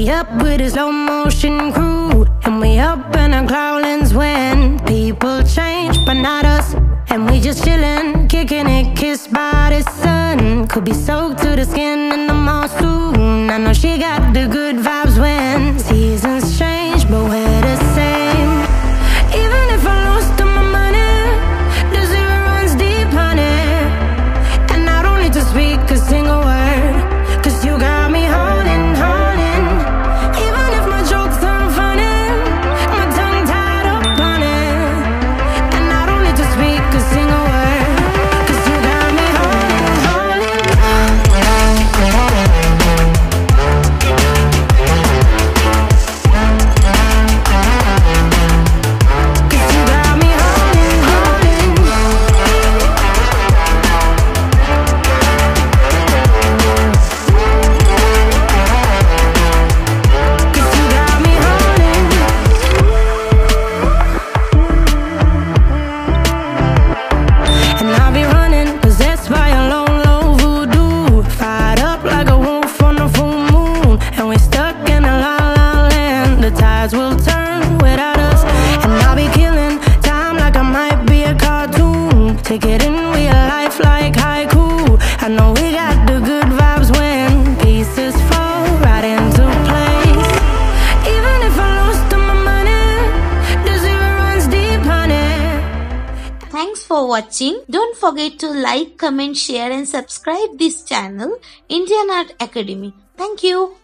be up with a slow motion crew, and we up in our cloudlands when people change, but not us. And we just chillin', kicking it, kissed by the sun. Could be soaked to the skin in the mall soon. I know she got the good vibes when seasons change, but we're the same. Even if I lost all my money, the zero runs deep, honey. And I don't need to speak a single word, 'cause you got me holding, holding. Even if my jokes aren't funny, my tongue tied up on it. And I don't need to speak a single word, 'cause you got me holding, holding. 'Cause you got me holding, holding. 'Cause you got me holding. And I'll be running, possessed by a low, low voodoo. Fired up like a wolf on a full moon. And we're stuck in a la la land. The tides will turn without us. And I'll be killing time like I might be a cartoon. Take it in real life like haiku. I know we got the good vibes when pieces fall right into place. Even if I lost all my money, the zero runs deep, honey. Thanks for watching. Don't forget to like, comment, share and subscribe this channel, Indian Art Academy. Thank you.